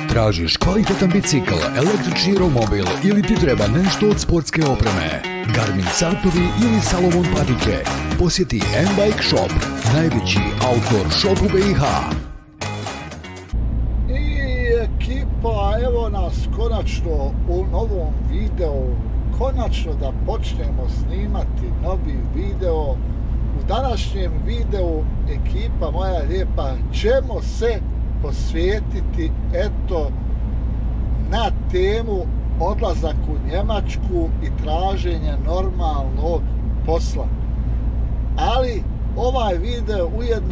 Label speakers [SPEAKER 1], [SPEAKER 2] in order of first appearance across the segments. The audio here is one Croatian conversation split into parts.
[SPEAKER 1] Tražiš kvalitetan bicikl, električni romobil ili ti treba nešto od sportske opreme? Garmin satovi ili Salomon patike? Posjeti M-Bike Shop, najveći outdoor shop u BiH.
[SPEAKER 2] I ekipa, evo nas konačno u novom videu. Konačno da počnemo snimati novi video. U današnjem videu, ekipa moja lijepa, ćemo se posvetiti na temu odlazak u Njemačku i traženje normalnog posla. Ali ovaj video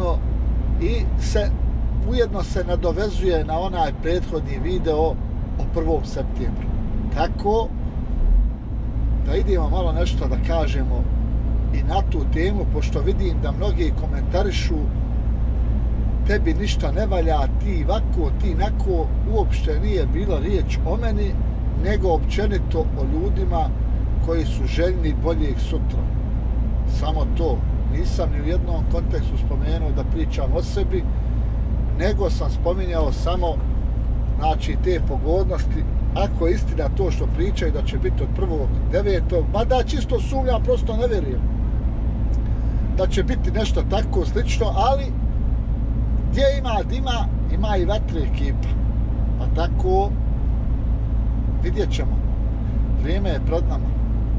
[SPEAKER 2] ujedno se nadovezuje na onaj prethodni video o 1. septembru. Tako da idemo malo nešto da kažemo i na tu temu, pošto vidim da mnogi komentarišu tebi ništa ne valja, ti ovako, ti nako. Uopšte nije bila riječ o meni, nego općenito o ljudima koji su željni boljeg sutra. Samo to. Nisam ni u jednom kontekstu spomenuo da pričam o sebi, nego sam spominjao samo te pogodnosti. Ako je istina to što pričaju da će biti od 1.9. mada čisto sumnjam, prosto ne vjerujem da će biti nešto tako slično, ali gdje ima dima, ima i vatre, ekipa. Pa tako vidjet ćemo. Vrijeme je pred nama.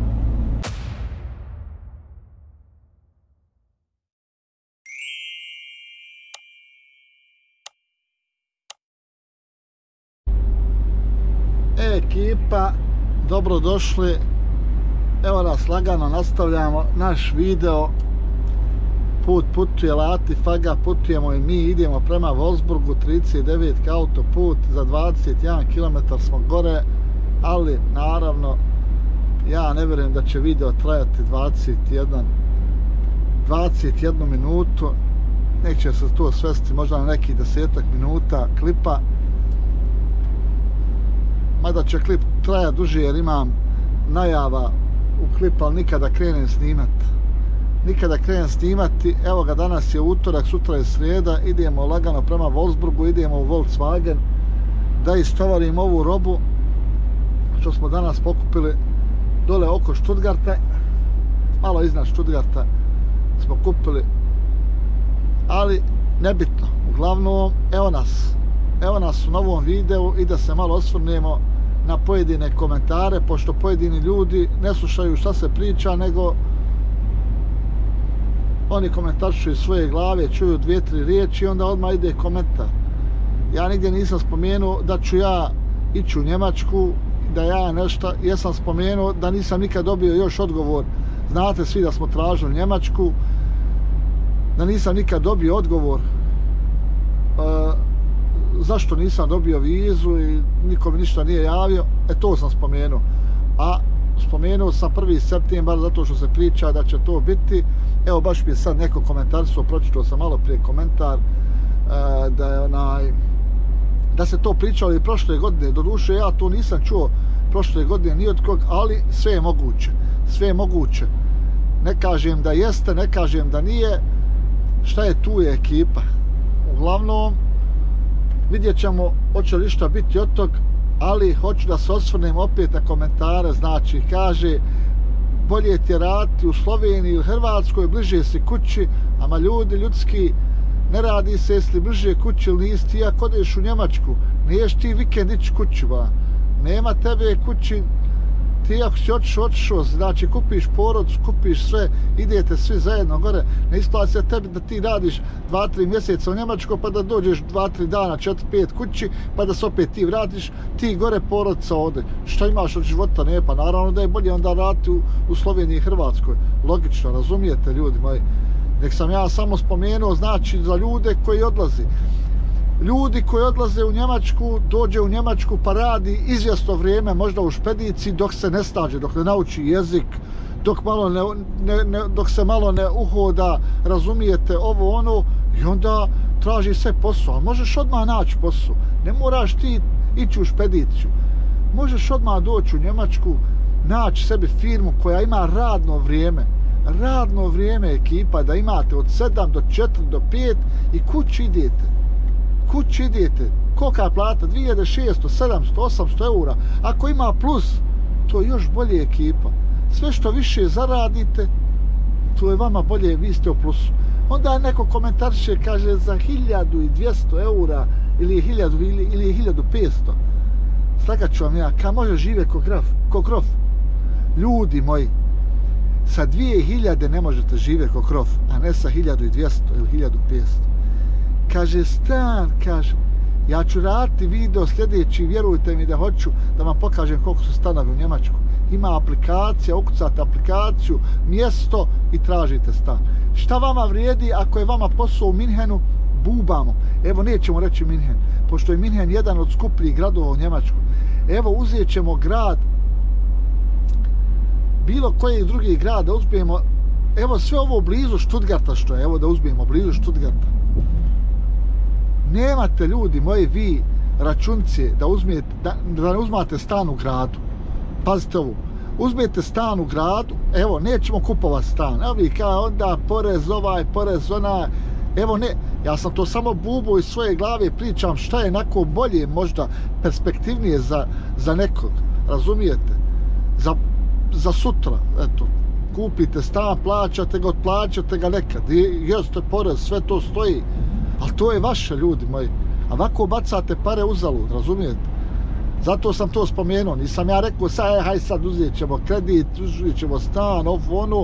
[SPEAKER 2] Ekipa, dobrodošli. Evo nas, lagano nastavljamo naš video. Put putuje Lati Faga, putujemo i mi, idemo prema Wolfsburgu, 39 autoput, za 21 km smo gore, ali naravno ja ne vjerujem da će video trajati 21 minutu, neće se to svesti možda na nekih 10 minuta klipa, mada će klip trajati duže jer imam najava u klipu, ali nikada krenem snimati. Evo ga, danas je utorak, sutra je srijeda, idemo lagano prema Wolfsburgu, idemo u Volkswagen da istovarim ovu robu što smo danas pokupili dole oko Stuttgarta, malo iznad Stuttgarta smo kupili, ali nebitno. Uglavnom, evo nas u novom videu i da se malo osvrnemo na pojedine komentare, pošto pojedini ljudi ne slušaju šta se priča, nego oni komentarišu iz svoje glave, čuju 2-3 riječi i onda odmah ide komentar. Ja nigdje nisam spomenuo da ću ja ići u Njemačku, da ja nešto, jesam spomenuo da nisam nikad dobio još odgovor. Znate svi da smo tražili Njemačku, da nisam nikad dobio odgovor zašto nisam dobio vizu i niko mi ništa nije javio. To sam spomenuo. A spomenuo sam 1. septembar zato što se priča da će to biti. Evo, baš mi je sad neko komentarstvo, pročitao sam malo prije komentar da se to pričalo i prošle godine. Doduše ja to nisam čuo prošle godine ni od kog, ali sve je moguće. Ne kažem da jeste, ne kažem da nije. Šta je tu je ekipa. Uglavnom, vidjet ćemo hoće li šta biti od tog, ali hoću da se osvrnem opet na komentare. Znači, kaže, bolje ti je raditi u Sloveniji ili Hrvatskoj, bliže si kući, ama ljudi ljudski, ne radi se jesi bliže kući ili nisi. Ti ako odeš u Njemačku, niješ ti vikend ići kući, nema tebe kući. Ti ako si otišao, znači kupiš porodicu, kupiš sve, idete svi zajedno gore, ne isplati se tebi da ti radiš 2-3 mjeseca u Njemačku, pa da dođeš 2-3 dana, 4-5 kući, pa da se opet ti vratiš, ti gore, porodica ovdje. Šta imaš od života? Ne, pa naravno da je bolje onda raditi u Sloveniji i Hrvatskoj. Logično, razumijete ljudi moji. Nek sam ja samo spomenuo, znači za ljude koji odlazi. Ljudi koji odlaze u Njemačku, dođe u Njemačku pa radi izvjesno vrijeme, možda u špediciji, dok se ne stađe, dok ne nauči jezik, dok se malo ne uhoda, razumijete, ovo ono, i onda traži sve posao. Ali možeš odmah naći posao, ne moraš ti ići u špediciju. Možeš odmah doći u Njemačku, naći sebi firmu koja ima radno vrijeme, ekipa, da imate od 7 do 4 do 5 i kući idete. kući idete, kolika je plata, 2600, 700, 800 eura, ako ima plus, to je još bolje ekipa. Sve što više zaradite, to je vama bolje, vi ste u plusu. Onda neko komentarše, kaže, za 1200 eura ili 1500. Slagat ću vam ja, kad može žive ko grof. Ljudi moji, sa 2000 ne možete žive ko grof, a ne sa 1200 ili 1500. Kaže, stan, kaže, ja ću raditi video sljedeći, vjerujte mi da hoću da vam pokažem koliko su stanovi u Njemačkoj. Ima aplikacija, ukucate aplikaciju, mjesto i tražite stan. Šta vama vrijedi ako je vama posao u Minhenu? Bubamo. Evo, nećemo reći Minhen, pošto je Minhen jedan od skupljih gradova u Njemačkoj. Evo, uzet ćemo grad, bilo koji drugi grad, da uzmemo, evo sve ovo blizu Stuttgarta što je, evo da uzmemo blizu Stuttgarta. Nemate, ljudi moji, vi računice da ne uzmate stan u gradu. Pazite ovo, uzmete stan u gradu, evo, nećemo kupovati stan, evo vi kao onda porez ovaj, porez onaj, evo ne, ja sam to samo bubo iz svoje glave, pričam šta je nako bolje, možda perspektivnije za nekog, razumijete, za sutra, eto, kupite stan, plaćate ga nekad, jeste porez, sve to stoji, ali to je vaše, ljudi moji, a ovako bacate pare uzalud, razumijete? Zato sam to spomenuo, nisam ja rekao haj sad uzet ćemo kredit, uzet ćemo stan, ono.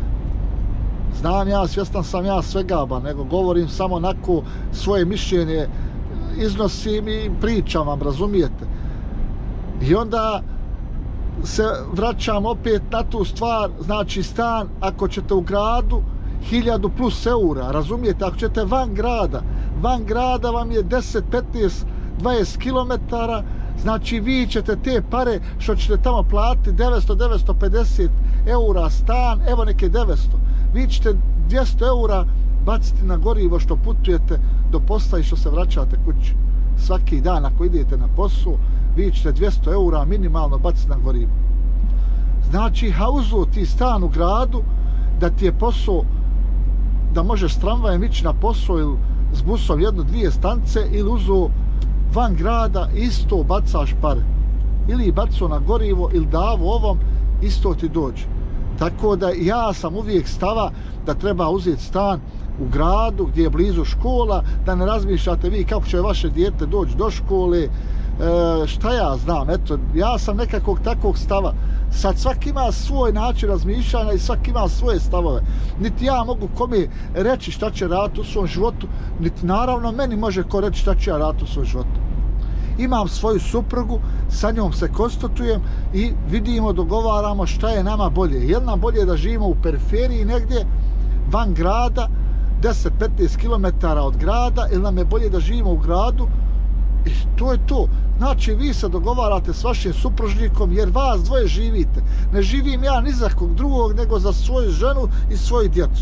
[SPEAKER 2] Znam ja, svjestan sam ja svega, nego govorim samo onako svoje mišljenje, iznosim i pričam vam, razumijete? I onda se vraćam opet na tu stvar, znači stan, ako ćete u gradu, 1000 plus eura, razumijete? Ako ćete van grada vam je 10, 15, 20 kilometara, znači vi ćete te pare što ćete tamo platiti 900-950 eura stan, evo neke 900. Vi ćete 200 eura baciti na gorivo što putujete do posla i što se vraćate kući. Svaki dan ako idete na posao, vi ćete 200 eura minimalno baciti na gorivo. Znači, hauzu ti stan u gradu, da ti je posao, da možeš s tramvajem ići na posao ili s busom 1-2 stanice ili uzu van grada, isto bacaš pare. Ili baco na gorivo ili davu ovom, isto ti dođe. Tako da ja sam uvijek stava da treba uzeti stan u gradu gdje je blizu škola, da ne razmišljate vi kako će vaše dijete doći do škole, šta ja znam, eto, ja sam nekakvog takvog stava. Sad svaki ima svoj način razmišljanja i svaki ima svoje stavove. Niti ja mogu kome reći šta će raditi u svom životu, niti naravno meni može ko reći šta će ja raditi u svom životu. Imam svoju suprugu, sa njom se konstatujem i vidimo, dogovaramo šta je nama bolje. Je li nam bolje da živimo u periferiji negdje, van grada, 10-15 km od grada, ili nam je bolje da živimo u gradu? I to je to. Znači, vi se dogovarate s vašim supružnikom jer vas dvoje živite. Ne živim ja ni za kog drugog, nego za svoju ženu i svoju djecu.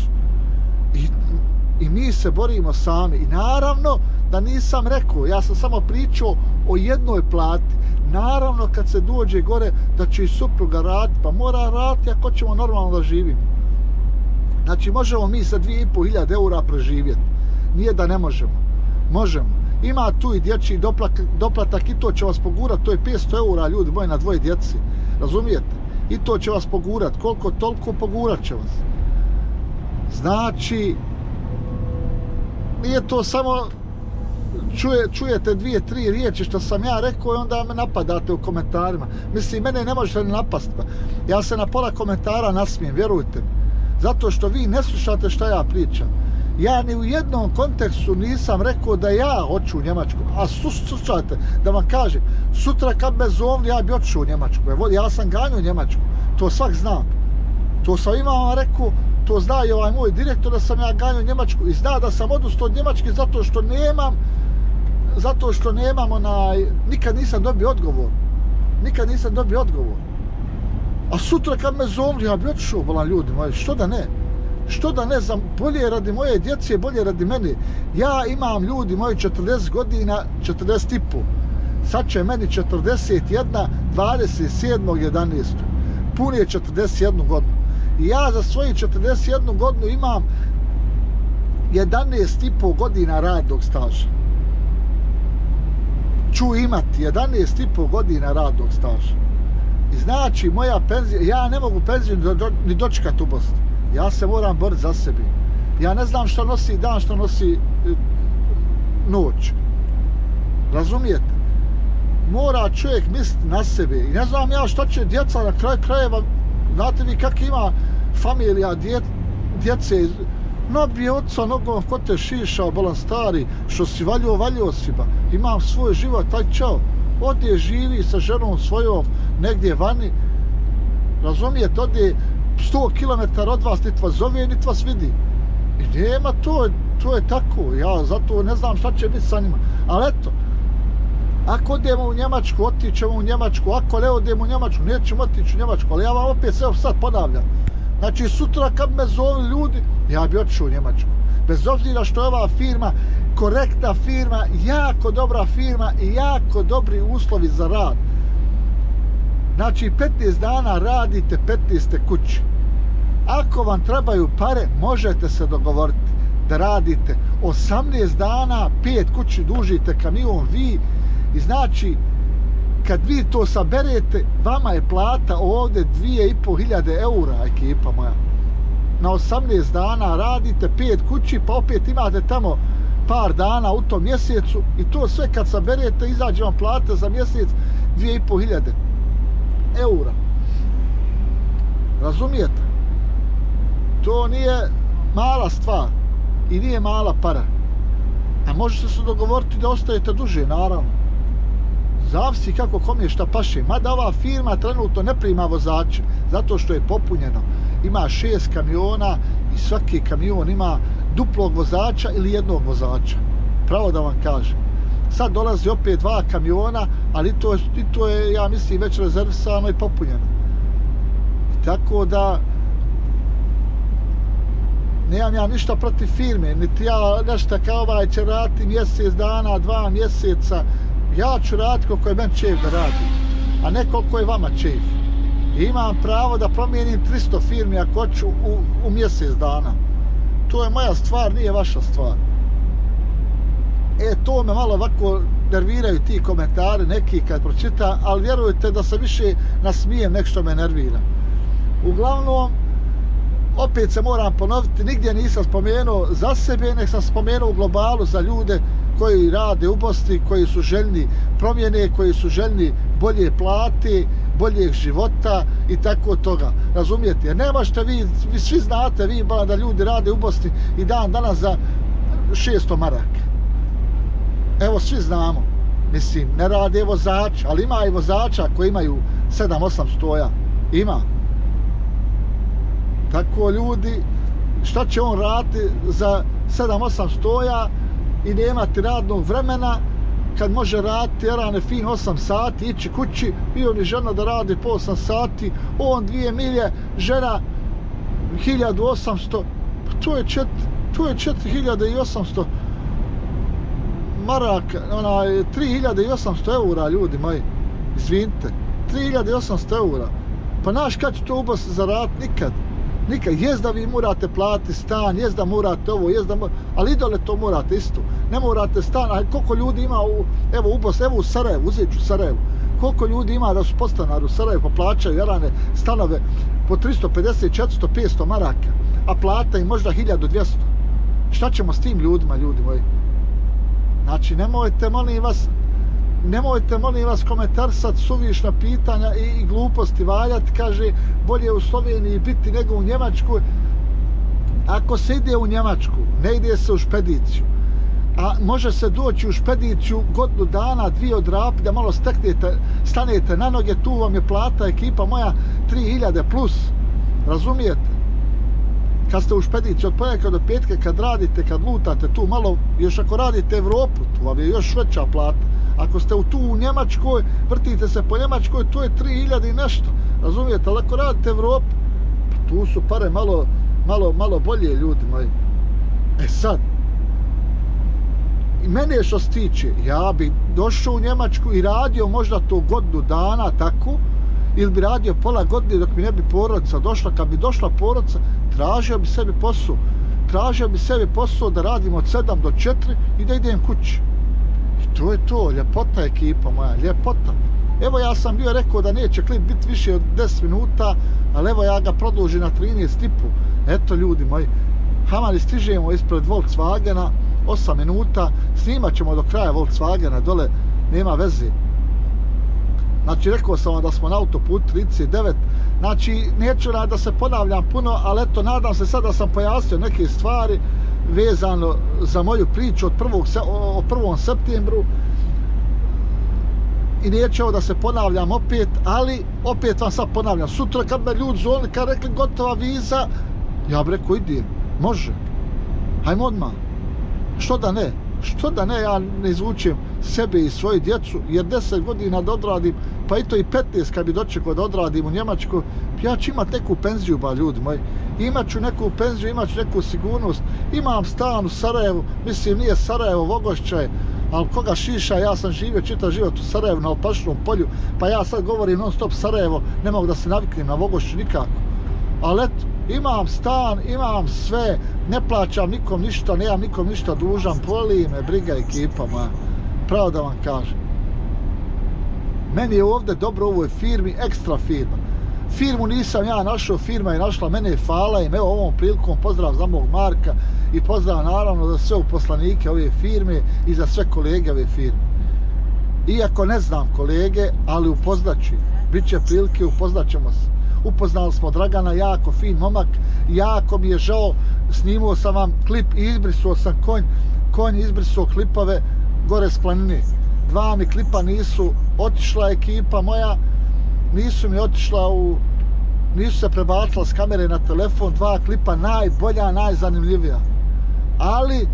[SPEAKER 2] I mi se borimo sami. I naravno da nisam rekao, ja sam samo pričao o jednoj plati. Naravno kad se dođe gore da će i supruga raditi, pa mora raditi ako ćemo normalno da živimo. Znači, možemo mi sa 2500 eura preživjeti. Nije da ne možemo. Možemo. Ima tu i dječji doplatak i to će vas pogurati, to je 500 eura, ljudi moji, na dvoje djeci. Razumijete? I to će vas pogurati. Koliko toliko pogurat će vas. Znači, nije to samo čujete 2-3 riječi što sam ja rekao i onda me napadate u komentarima. Mislim, mene ne možete napasti. Ja se na pola komentara nasmijem, vjerujte mi. Zato što vi ne slušate šta ja pričam. Ja ni u jednom kontekstu nisam rekao da ja hoću u Njemačku. A slušajte, da vam kažem, sutra kad me zovni, ja bi otišao u Njemačku. Ja sam ganjao u Njemačku, to svak znam. To sam imao rekao, to zna i ovaj moj direktor da sam ja ganjao u Njemačku i zna da sam odustao od Njemačke zato što nemam nikad nisam dobio odgovor. Nikad nisam dobio odgovor. A sutra kad me zovni, ja bi otišao, volan ljudi moji, što da ne? Što da ne znam, bolje radi moje djece, bolje radi mene. Ja imam, ljudi moji, 40 godina, 40 i pol. Sad će meni 41, 27.11. Pun je 41 godinu. I ja za svoju 41 godinu imam 11 i pol godina radnog staža. ću imati 11,5 godina radnog staža. I znači moja penzija, ja ne mogu penziju ni dočekati u Bosni. Ja se moram boriti za sebe. Ja ne znam što nosi dan, što nosi noć. Razumijete? Mora čovjek misliti na sebe. I ne znam ja što će djeca na kraju krajeva, znate vi kak ima familija djece, no bi oca nogom ko te šišao, bolan stari, što si valio si ba. Imam svoj život, taj čao. Ode živi sa ženom svojom negdje vani. Razumijete, ode 100 km od vas, nit vas zove, nit vas vidi. I nema, to je tako. Ja zato ne znam šta će biti sa njima. Ali eto, ako odemo u Njemačku, otićemo u Njemačku. Ako ne odemo u Njemačku, nećemo otići u Njemačku. Ali ja vam opet sve sad ponavljam. Znači, sutra kad me zove ljudi, ja bi otišao u Njemačku. Bez obzira što je ova firma korektna firma, jako dobra firma i jako dobri uslovi za rad. Znači, 15 dana radite, 15 kući. Ako vam trebaju pare, možete se dogovoriti da radite 18 dana, 5 kući dužite kamion vi. I znači, kad vi to saberete, vama je plata ovdje 2.500 eura, ekipa moja. Na 18 dana radite 5 kući, pa opet imate tamo par dana u tom mjesecu i to sve kad saberete, izađe vam plata za mjesec 2.500 eura. Razumijete? To nije mala stvar i nije mala para. A možete se dogovoriti da ostajete duže, naravno. Zavisi kako kom je šta paše. Mada ova firma trenutno ne prima vozače, zato što je popunjeno. Ima 6 kamiona i svaki kamion ima duplog vozača ili jednog vozača. Pravo da vam kažem. Sad dolazi opet 2 kamiona, ali to je, ja mislim, već rezervisano i popunjeno. I tako da nemam ja ništa protiv firme, niti ja nešto kao ovaj će raditi mjesec dana, 2 mjeseca. Ja ću raditi koliko je meni čef da radi, a ne koliko je vama čef. I imam pravo da promijenim 300 firmi ako hoću u mjesec dana. To je moja stvar, nije vaša stvar. To me malo ovako nerviraju ti komentari neki kad pročita, ali vjerujte da se više nasmijem nek što me nervira. Uglavnom, opet se moram ponoviti, nigdje nisam spomenuo za sebe, nek sam spomenuo u globalu za ljude koji rade u Bosni, koji su željni promjene, koji su željni bolje plate, boljeg života i tako toga. Razumijete? Jer ne možete vi svi znate, vi da ljudi rade u Bosni i dan danas za 600 maraka. Evo, svi znamo. Mislim, ne rade vozač, ali ima i vozača koji imaju 7-8 stoja. Ima. Tako ljudi, šta će on raditi za 7-8 stoja i nemati radnog vremena kad može raditi erane fin 8 sati, ići kući i on i žena da radi po 8 sati, on 2 milje, žena 1800, to je 4800 maraka, 3800 eura, ljudi moji, izvinite, 3800 eura. Pa znaš kad će to u Bosni zaraditi? Nikad. Jest da vi morate platiti stan, jest da morate ovo, jest da morate, ali idole to morate isto. Ne morate stan, a koliko ljudi ima u Bosni, evo u Sarajevu, uzet ću Sarajevu. Koliko ljudi ima da su podstanari u Sarajevu pa plaćaju jarane stanove po 350, 400, 500 maraka, a plata im možda 1200. Šta ćemo s tim ljudima, ljudi moji? Znači, nemojte, molim vas, komentarsati suvišna pitanja i gluposti valjati. Kaže, bolje u Sloveniji biti nego u Njemačkoj. Ako se ide u Njemačku, ne ide se u špediciju. A može se doći u špediciju godinu dana, 2 odrapi, da malo stanete na noge, tu vam je plata, ekipa moja, 3000 plus. Razumijete? Kad ste u špediciji od ponedjeljka do petka, kad radite, kad lutate tu malo, još ako radite Evropu, tu vam je još veća plata. Ako ste tu u Njemačkoj, vrtite se po Njemačkoj, to je 3000 i nešto. Razumijete? Ali ako radite Evropu, pa tu su pare malo bolje, ljudi moji. Sad, i mene što se tiče, ja bi došao u Njemačku i radio možda to godinu dana tako, ili bi radio pola godine dok mi ne bi porodica došla. Kad bi došla porodica, tražio bi sebi posao da radim od 7 do 4 i da idem kući. I to je to, ljepota ekipa moja, ljepota. Evo ja sam bio rekao da neće klip biti više od 10 minuta, ali evo ja ga produžim na 13,5. Eto ljudi moji, hamani stižemo ispred Volkswagena, 8 minuta, snimat ćemo do kraja Volkswagena, dole nema veze. Znači rekao sam vam da smo na autoputu 39, znači neću da se ponavljam puno, ali eto nadam se sad da sam pojasnio neke stvari vezano za moju priču o 1. septembru. I neće ovo da se ponavljam opet, ali opet vam sad ponavljam. Sutra kad me ljudi zvonili, kad rekli gotova viza, ja bi rekao idem, može, hajmo odmah. Što da ne? Što da ne, ja ne izvučem sebe i svoju djecu, jer 10 godina da odradim, pa i to i 15 kad bi dočekao da odradim u Njemačku, ja ću imat neku penziju, ba ljudi moji. Imat ću neku penziju, imat ću neku sigurnost, imam stan u Sarajevu, mislim nije Sarajevo, Vogošće, ali koga šiša, ja sam živio čitav život u Sarajevu na Opašnom polju, pa ja sad govorim non stop Sarajevo, ne mogu da se naviknem na Vogošću nikako. Ali eto, imam stan, imam sve, ne plaćam nikom ništa, nemam nikom ništa dužan, boli me briga ekipa moja, pravo da vam kažem. Meni je ovdje dobro u ovoj firmi, ekstra firma. Firmu nisam ja našao, firma je našla mene, hvala im, evo ovom prilikom pozdrav za mog Marka i pozdrav naravno za sve uposlanike ove firme i za sve kolege ove firme. Iako ne znam kolege, ali upoznaću, bit će prilike, upoznaćemo se. Upoznali smo Dragana, jako fin momak, jako mi je žao, snimao sam vam klip i izbrisao sam konj izbrisao klipove gore s planine. 2 mi klipa nisu otišla ekipa moja, nisu mi otišla nisu se prebacila s kamere na telefon, 2 klipa najbolja, najzanimljivija. Ali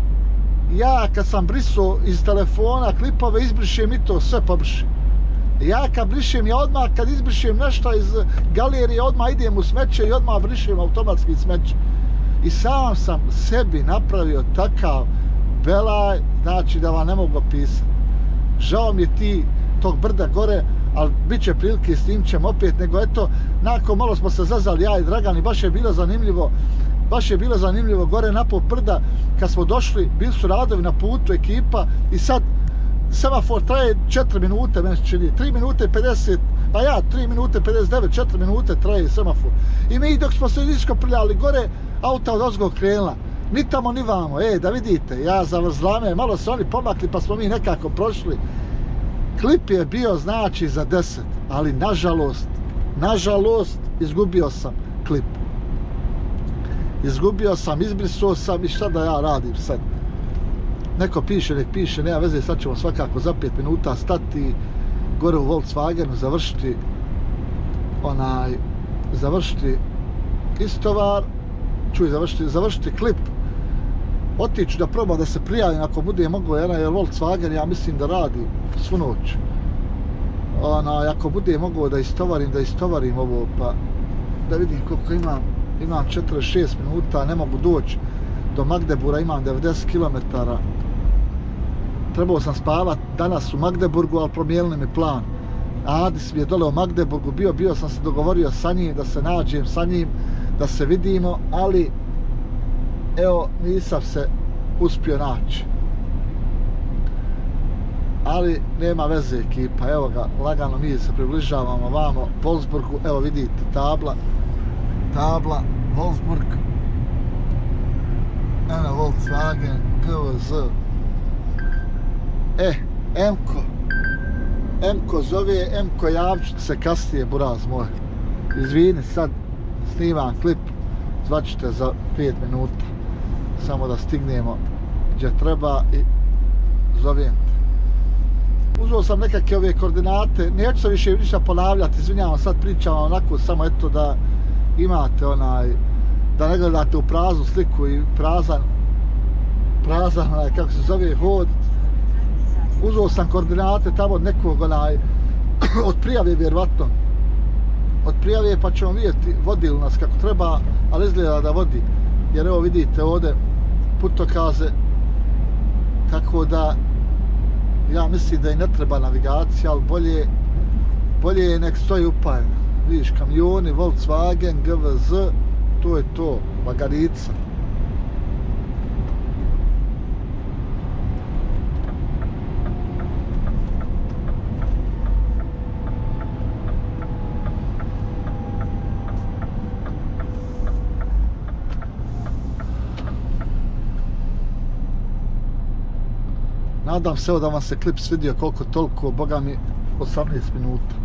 [SPEAKER 2] ja kad sam brisao iz telefona klipove, izbrišem i to sve pobrišem. Ja kad brišem, ja odmah kad izbrišem nešto iz galerije, odmah idem u smeće i odmah brišem automatski smeće. I sam sam sebi napravio takav belaj, znači da vam ne mogu opisati. Žao mi je tog brda gore, ali bit će prilike, snimit ćemo opet, nego eto, nakon malo smo se zazali ja i Dragan i baš je bilo zanimljivo gore napod brda, kad smo došli, bili su radovi na putu, ekipa, i sad semafor traje 4 minute, meni se čini, 3 minute 50, pa ja, 3 minute 59, 4 minute traje semafor. I mi dok smo se iskoprljali gore, auta od ozgo krenula, ni tamo ni vamo, da vidite, ja zavrzlame, malo se oni pomakli pa smo mi nekako prošli. Klip je bio znači za 10, ali nažalost, izgubio sam klip. Izgubio sam, izbrisao sam i šta da ja radim sad? Neko piše, nek piše, nema veze, sad ćemo svakako za 5 minuta stati gore u Volkswagenu, završiti istovar, završiti klip, otići da probam da se prijavim ako bude moglo, jer Volkswagen ja mislim da radi svu noć. Ako bude moglo da istovarim ovo, pa da vidim koliko imam 46 minuta, ne mogu doći do Magdebura, imam 90 km. Trebao sam spavat danas u Magdeburgu, ali promijenili mi plan. Adis mi je dole u Magdeburgu bio sam se dogovorio sa njim, da se nađem sa njim, da se vidimo, ali evo, nisam se uspio naći. Ali nema veze ekipa, evo ga, lagano mi se približavamo vamo Wolfsburgu, evo vidite tabla, Wolfsburg, eno Volkswagen, GVZ, Emko zove, Emko javčit se kasnije, buraz moj, izvini, sad snimam klip, zvaćete za 5 minuta, samo da stignemo gdje treba i zovem te. Uzeo sam nekakve ove koordinate, neću se više ništa ponavljati, izvinjavam, sad pričam onako, samo eto da imate da ne gledate u praznu sliku i prazan kako se zove, hod. Uzeo sam koordinate tamo od nekog od prijave vjerovatno. Od prijave pa ćemo vidjeti vodi li nas kako treba, ali izgleda da vodi. Jer evo vidite ovdje putokaze, tako da ja mislim da i ne treba navigacija, ali bolje je nek stoji upajeno. Vidiš, kamioni, Volkswagen, GVZ, to je to, laganica. Nadam se da vam se klip svidio koliko toliko, boga mi 18 minuta.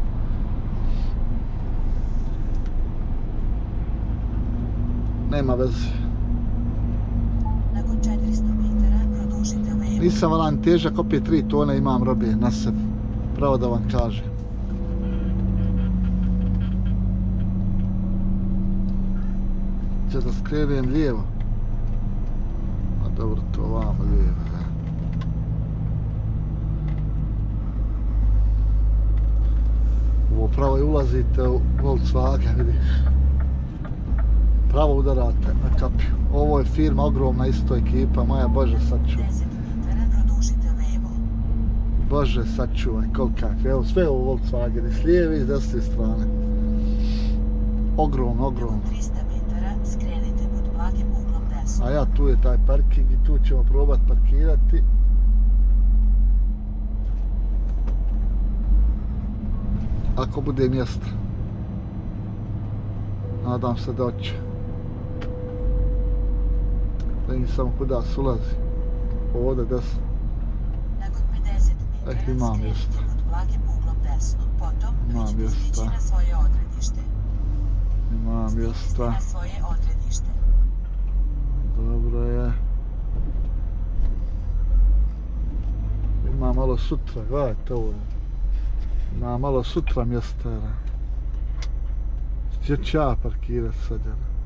[SPEAKER 2] Nema veze.
[SPEAKER 3] Nakon 400 metara produžite levo.
[SPEAKER 2] Nisam valan težak, opet 3 tone imam robe na sebi. Pravo da vam kažem. Če da skrenem lijevo. A dobro, to vamo lijevo. Ovo pravo i ulazite u Volkswagen, vidiš. Pravo udarate na kapiju. Ovo je firma ogromna, isto ekipa, moja Bože sačuvaj.
[SPEAKER 3] 10 metara produžite levo.
[SPEAKER 2] Bože sačuvaj, kolika. Evo sve u Volkswagen, s lijeve i s desne strane. Ogromno, ogromno.
[SPEAKER 3] 300 metara skrenite pod blagim uglom desno.
[SPEAKER 2] A ja, tu je taj parking i tu ćemo probati parkirati. Ako bude mjesta. Nadam se da će. Da im samo kuda se ulazi. Ovdje desno.
[SPEAKER 3] Nakon 50 metara
[SPEAKER 2] Imam
[SPEAKER 3] skrenite
[SPEAKER 2] mjesta.
[SPEAKER 3] pod blagim uglom desno. Potom
[SPEAKER 2] Imam
[SPEAKER 3] vi ćete
[SPEAKER 2] mjesta.
[SPEAKER 3] stići na svoje odredište.
[SPEAKER 2] Ima
[SPEAKER 3] Stigli ste
[SPEAKER 2] mjesta.
[SPEAKER 3] na svoje odredište.
[SPEAKER 2] Dobro je. Ima malo sutra, gledajte ovo. Ima malo sutra mjesta. Gdje ću ja parkirat sad?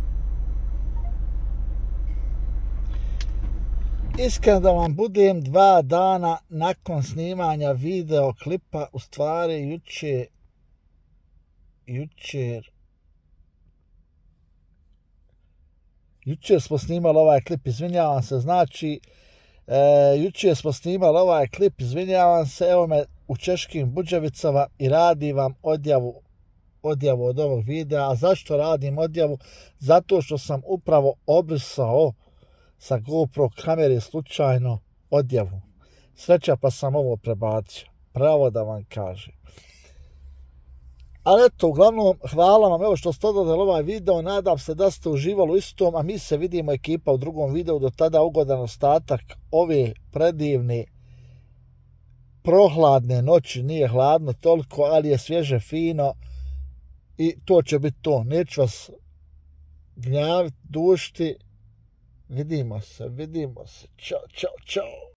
[SPEAKER 2] Iskreno da vam budem, 2 dana nakon snimanja videoklipa, u stvari jučer smo snimali ovaj klip, izvinjavam se, znači jučer smo snimali ovaj klip, izvinjavam se, evo me u Češkim Buđevicama i radi vam odjavu od ovog videa. A zašto radim odjavu? Zato što sam upravo obrisao sa GoPro kamere slučajno odjavu. Sreća pa sam ovo prebacio. Pravo da vam kažem. Ali eto, uglavnom, hvala vam evo što ste odgledali ovaj video. Nadam se da ste uživali u istom, a mi se vidimo ekipa u drugom videu. Do tada ugodan ostatak ove predivne prohladne noći. Nije hladno toliko, ali je svježe, fino. I to će biti to. Neću vas gnjaviti, dušti. Vidimo se. Ćao, čao, čao.